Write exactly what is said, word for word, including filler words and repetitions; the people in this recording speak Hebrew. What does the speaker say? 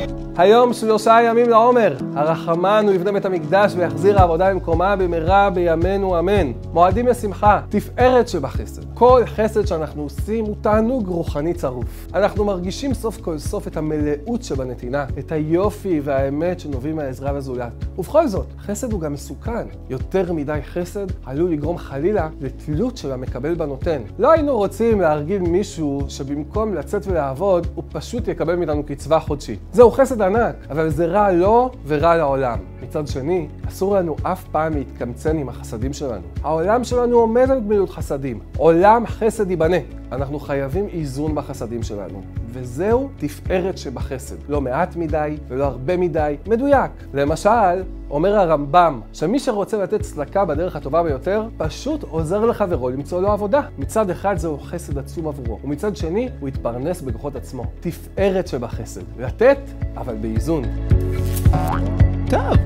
היום שלושה ימים לעומר, הרחמן הוא יבנה בית המקדש ויחזיר העבודה למקומה במהרה בימינו אמן. מועדים לשמחה, תפארת שבחסד. כל חסד שאנחנו עושים הוא תענוג רוחני צרוף. אנחנו מרגישים סוף כל סוף את המלאות שבנתינה, את היופי והאמת שנובעים מהעזרה לזולת. ובכל זאת, חסד הוא גם מסוכן. יותר מדי חסד עלול לגרום חלילה לתלות של המקבל בנותן. לא היינו רוצים להרגיל מישהו שבמקום לצאת ולעבוד, הוא פשוט יקבל מאיתנו קצבה חודשית. זהו חסד ענק, אבל זה רע לו ורע לעולם. מצד שני, אסור לנו אף פעם להתקמצן עם החסדים שלנו. העולם שלנו עומד על גמילות חסדים. עולם חסד ייבנה. אנחנו חייבים איזון בחסדים שלנו. וזהו תפארת שבחסד. לא מעט מדי ולא הרבה מדי, מדויק. למשל, אומר הרמב"ם, שמי שרוצה לתת צדקה בדרך הטובה ביותר, פשוט עוזר לחברו למצוא לו עבודה. מצד אחד זהו חסד עצום עבורו, ומצד שני הוא יתפרנס בכוחות עצמו. תפארת שבחסד. לתת, אבל באיזון. טוב,